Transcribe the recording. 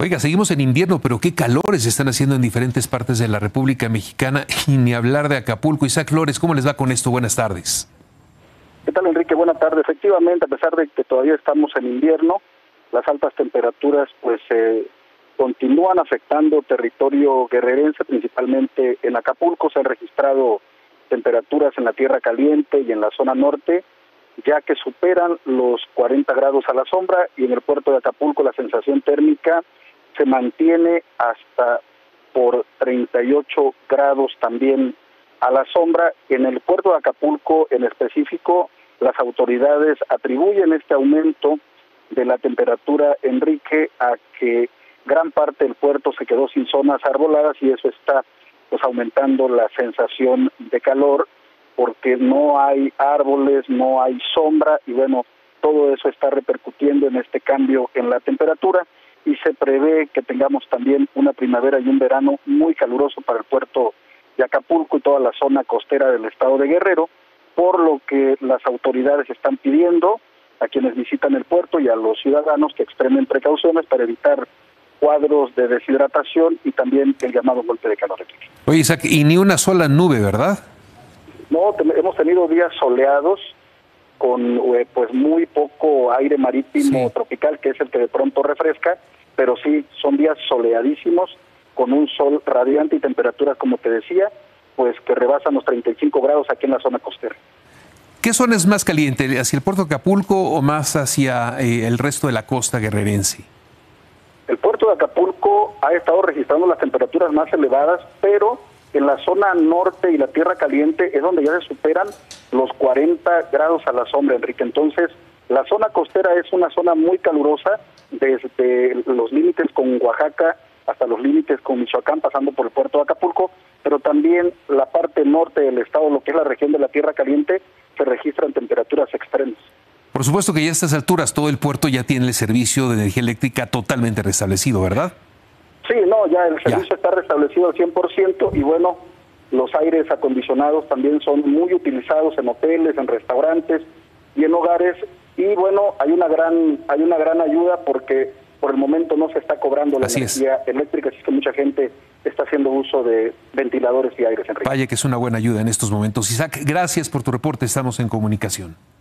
Oiga, seguimos en invierno, pero qué calores están haciendo en diferentes partes de la República Mexicana y ni hablar de Acapulco. Isaac Flores, ¿cómo les va con esto? Buenas tardes. ¿Qué tal, Enrique? Buenas tardes. Efectivamente, a pesar de que todavía estamos en invierno, las altas temperaturas continúan afectando territorio guerrerense, principalmente en Acapulco. Se han registrado temperaturas en la Tierra Caliente y en la zona norte, ya que superan los 40 grados a la sombra, y en el puerto de Acapulco la sensación térmica se mantiene hasta por 38 grados también a la sombra. En el puerto de Acapulco en específico, las autoridades atribuyen este aumento de la temperatura, Enrique, a que gran parte del puerto se quedó sin zonas arboladas y eso está aumentando la sensación de calor, porque no hay árboles, no hay sombra, y bueno, todo eso está repercutiendo en este cambio en la temperatura, y se prevé que tengamos también una primavera y un verano muy caluroso para el puerto de Acapulco y toda la zona costera del estado de Guerrero, por lo que las autoridades están pidiendo a quienes visitan el puerto y a los ciudadanos que extremen precauciones para evitar cuadros de deshidratación y también el llamado golpe de calor. Oye, Isaac, y ni una sola nube, ¿verdad? No, hemos tenido días soleados con pues muy poco aire marítimo tropical, que es el que de pronto refresca, pero sí, son días soleadísimos, con un sol radiante y temperaturas, como te decía, pues que rebasan los 35 grados aquí en la zona costera. ¿Qué zona es más caliente, hacia el puerto de Acapulco o más hacia el resto de la costa guerrerense? El puerto de Acapulco ha estado registrando las temperaturas más elevadas, pero en la zona norte y la Tierra Caliente es donde ya se superan los 40 grados a la sombra, Enrique. Entonces, la zona costera es una zona muy calurosa, desde los límites con Oaxaca hasta los límites con Michoacán, pasando por el puerto de Acapulco, pero también la parte norte del estado, lo que es la región de la Tierra Caliente, se registran temperaturas extremas. Por supuesto que ya a estas alturas todo el puerto ya tiene el servicio de energía eléctrica totalmente restablecido, ¿verdad? Sí, no, ya el servicio está restablecido al 100%, y bueno, los aires acondicionados también son muy utilizados en hoteles, en restaurantes y en hogares, y bueno, hay una gran ayuda porque por el momento no se está cobrando la energía eléctrica, así que mucha gente está haciendo uso de ventiladores y aires, Enrique. Vaya que es una buena ayuda en estos momentos. Isaac, gracias por tu reporte, estamos en comunicación.